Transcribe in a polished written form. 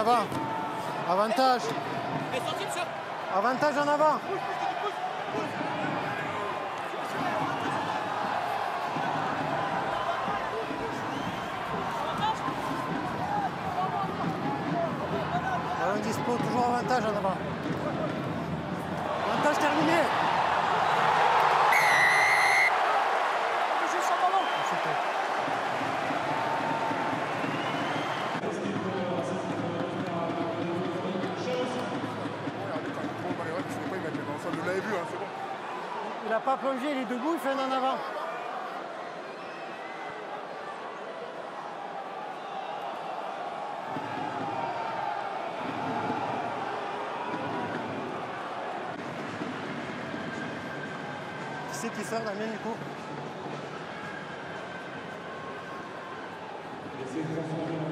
avant. Avantage. Avantage en avant. Ballon dispo, toujours avantage en avant. Avantage terminé. Vous l'avez vu, hein, c'est bon. Il n'a pas plongé, il est debout, il fait un en avant. Qui c'est qui sort, Damien, du coup?